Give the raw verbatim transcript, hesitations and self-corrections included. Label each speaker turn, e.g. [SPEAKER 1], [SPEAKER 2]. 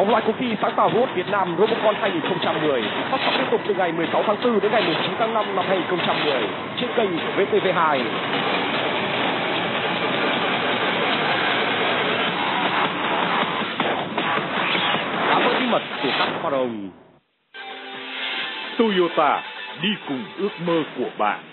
[SPEAKER 1] Vòng loại cuộc thi sáng tạo robot Việt Nam Robocon hai nghìn không trăm mười phát sóng liên tục từ ngày mười sáu tháng tư đến ngày mười chín tháng năm năm hai nghìn không trăm mười trên kênh vê tê vê hai. Phá vỡ bí mật của các pharaoh.
[SPEAKER 2] Toyota, đi cùng ước mơ của bạn.